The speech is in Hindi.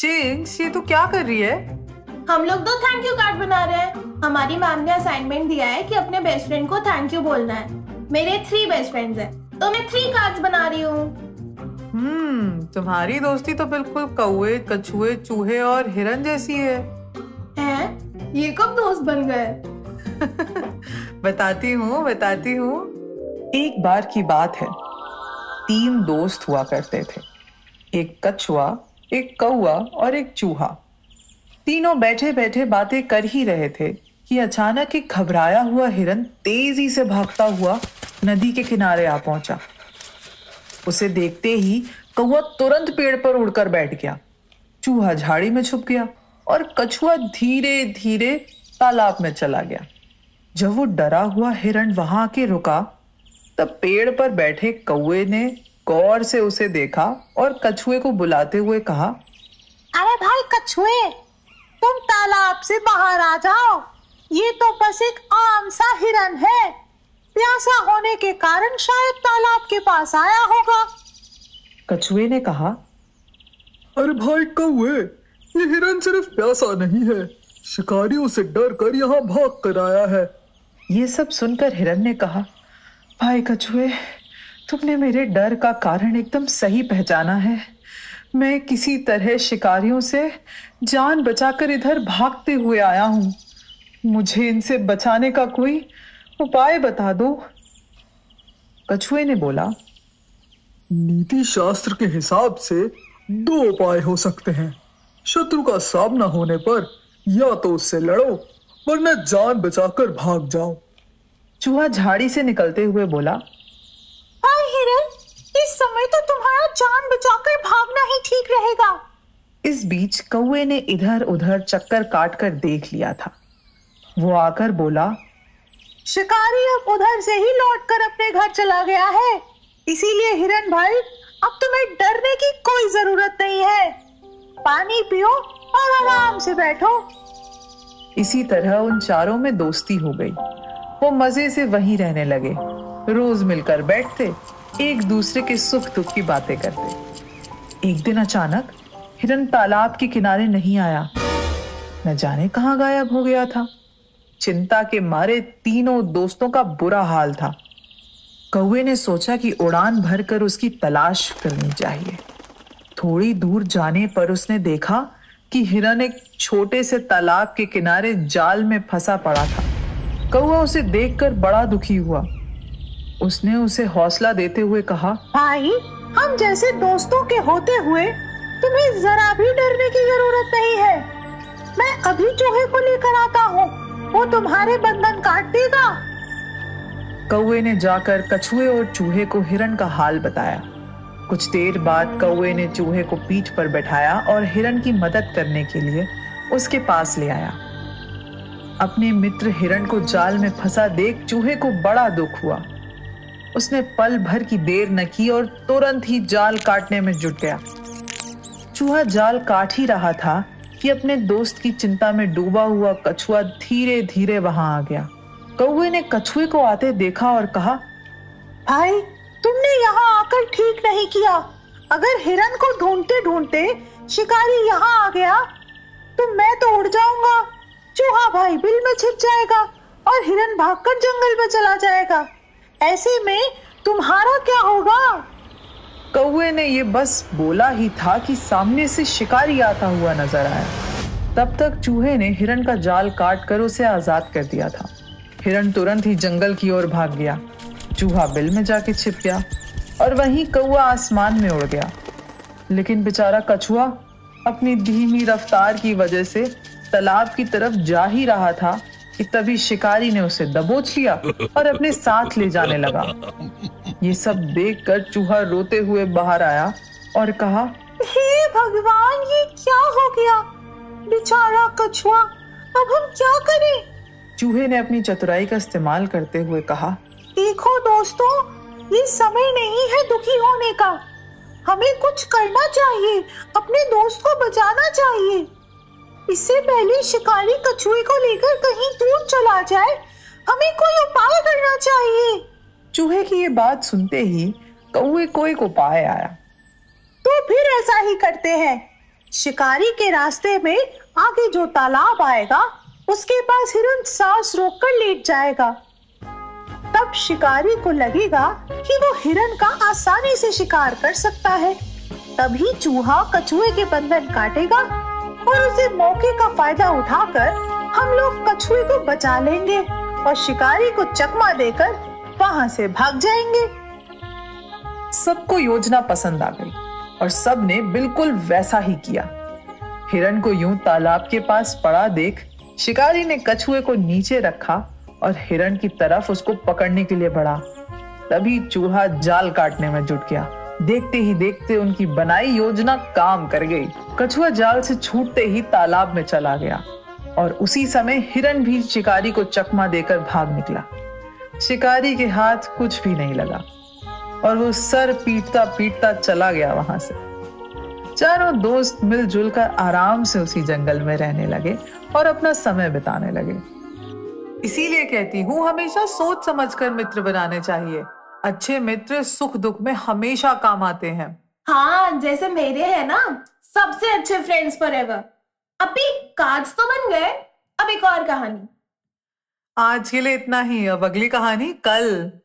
चिंग्स, ये तू क्या कर रही है? हम लोग तो थैंक यू कार्ड बना रहे हैं। हमारी मैम ने असाइनमेंट दिया है कि अपने बेस्ट फ्रेंड को थैंक यू बोलना है। मेरे 3 बेस्ट फ्रेंड्स हैं, तो मैं 3 कार्ड्स बना रही हूँ। तुम्हारी दोस्ती तो बिल्कुल कौवे, कछुए, चूहे और हिरन जैसी है। हैं? ये कब दोस्त बन गए? बताती हूँ। एक बार की बात है, 3 दोस्त हुआ करते थे। एक कछुआ, एक कौवा और एक चूहा। तीनों बैठे बैठे बातें कर ही रहे थे कि अचानक एक घबराया हुआ हिरन तेजी से भागता हुआ नदी के किनारे आ पहुंचा। उसे देखते ही कौवा तुरंत पेड़ पर उड़कर बैठ गया, चूहा झाड़ी में छुप गया और कछुआ धीरे धीरे तालाब में चला गया। जब वो डरा हुआ हिरन वहां आके रुका, तब पेड़ पर बैठे कौवे ने गौर से उसे देखा और कछुए को बुलाते हुए कहा, अरे भाई कछुए, तुम तालाब से बाहर आ जाओ। ये तो बस एक आम सा हिरन है, प्यासा होने के कारण शायद तालाब के पास आया होगा। कछुए ने कहा, अरे भाई कौवे, ये हिरन सिर्फ प्यासा नहीं है, शिकारियों से डर कर यहाँ भाग कर आया है। ये सब सुनकर हिरन ने कहा, भाई कछुए, तुमने मेरे डर का कारण एकदम सही पहचाना है। मैं किसी तरह शिकारियों से जान बचाकर इधर भागते हुए आया हूँ। मुझे इनसे बचाने का कोई उपाय बता दो। कछुए ने बोला, नीति शास्त्र के हिसाब से 2 उपाय हो सकते हैं। शत्रु का सामना होने पर या तो उससे लड़ो, वरना जान बचाकर भाग जाओ। चूहा झाड़ी से निकलते हुए बोला, भाई हिरन, इस समय तो तुम्हारा जान बचाकर भागना ही ठीक रहेगा। इस बीच कौवे ने इधर उधर चक्कर काट कर देख लिया था। वो आकर बोला, शिकारी अब उधर से ही लौटकर अपने घर चला गया है, इसीलिए हिरन भाई अब तुम्हें डरने की कोई जरूरत नहीं है। पानी पियो और आराम से बैठो। इसी तरह उन चारों में दोस्ती हो गई। वो मजे से वहीं रहने लगे, रोज मिलकर बैठते, एक दूसरे के सुख दुख की बातें करते। एक दिन अचानक हिरन तालाब के किनारे नहीं आया, न जाने कहां गायब हो गया था। चिंता के मारे तीनों दोस्तों का बुरा हाल था। कौवे ने सोचा कि उड़ान भरकर उसकी तलाश करनी चाहिए। थोड़ी दूर जाने पर उसने देखा कि हिरन एक छोटे से तालाब के किनारे जाल में फंसा पड़ा था। कौवा उसे देखकर बड़ा दुखी हुआ। उसने उसे हौसला देते हुए कहा, भाई, हम जैसे दोस्तों के होते हुए तुम्हें जरा भी डरने की जरूरत नहीं है। मैं अभी चूहे को लेकर आता हूँ, वो तुम्हारे बंधन काट देगा। कौवे ने जाकर कछुए और चूहे को हिरन का हाल बताया। कुछ देर बाद कौवे ने चूहे को पीठ पर बैठाया और हिरन की मदद करने के लिए उसके पास ले आया। अपने मित्र हिरन को जाल में फंसा देख चूहे को बड़ा दुख हुआ। उसने पल भर की देर न की और तुरंत ही जाल काटने में जुट गया। चूहा जाल काट ही रहा था कि अपने दोस्त की चिंता में डूबा हुआ कछुआ धीरे धीरे वहां आ गया। कौवे ने कछुए को आते देखा और कहा, भाई, तुमने यहाँ आकर ठीक नहीं किया। अगर हिरन को ढूंढते ढूंढते शिकारी यहाँ आ गया तो मैं तो उड़ जाऊंगा, चूहा भाई बिल में छिप जाएगा और हिरन भागकर जंगल में चला जाएगा। ऐसे में तुम्हारा क्या होगा? कौवे ने ये बस बोला ही था कि सामने से शिकारी आता हुआ नजर आया। तब तक चूहे ने हिरन का जाल काट कर उसे आजाद कर दिया था। हिरन तुरंत ही जंगल की ओर भाग गया। चूहा बिल में जाके छिप गया और वहीं कौवा आसमान में उड़ गया। लेकिन बेचारा कछुआ अपनी धीमी रफ्तार की वजह से तालाब की तरफ जा ही रहा था कि तभी शिकारी ने उसे दबोच लिया और अपने साथ ले जाने लगा। ये सब देखकर चूहा रोते हुए बाहर आया और कहा, हे भगवान, ये क्या हो गया? बेचारा कछुआ, अब हम क्या करें? चूहे ने अपनी चतुराई का इस्तेमाल करते हुए कहा, देखो दोस्तों, ये समय नहीं है दुखी होने का। हमें कुछ करना चाहिए, अपने दोस्त को बचाना चाहिए। इससे पहले शिकारी कछुए को लेकर कहीं दूर चला जाए, हमें कोई उपाय करना चाहिए। चूहे की ये बात सुनते ही कौवे को एक उपाय आया। तो फिर ऐसा ही करते हैं। शिकारी के रास्ते में आगे जो तालाब आएगा उसके पास हिरन सांस रोककर लेट जाएगा। तब शिकारी को लगेगा कि वो हिरन का आसानी से शिकार कर सकता है। तभी चूहा कछुए के बंधन काटेगा और उसे मौके का फायदा उठाकर हम लोग कछुए को बचा लेंगे और शिकारी को चकमा देकर वहां से भाग जाएंगे। सबको योजना पसंद आ गई और सब ने बिल्कुल वैसा ही किया। हिरन को यूं तालाब के पास पड़ा देख शिकारी ने कछुए को नीचे रखा और हिरन की तरफ उसको पकड़ने के लिए बढ़ा। तभी चूहा जाल काटने में जुट गया। देखते ही देखते उनकी बनाई योजना काम कर गई। कछुआ जाल से छूटते ही तालाब में चला गया और उसी समय हिरन भी शिकारी को चकमा देकर भाग निकला। शिकारी के हाथ कुछ भी नहीं लगा और वो सर पीटता पीटता चला गया वहां से। चारों दोस्त मिलजुल कर आराम से उसी जंगल में रहने लगे और अपना समय बिताने लगे। इसीलिए कहती हूँ हमेशा सोच समझकर मित्र बनाने चाहिए। अच्छे मित्र सुख दुख में हमेशा काम आते हैं। हाँ, जैसे मेरे हैं ना, सबसे अच्छे फ्रेंड्स फॉरएवर। अभी कार्ड्स तो बन गए, अब एक और कहानी। आज के लिए इतना ही, अब अगली कहानी कल।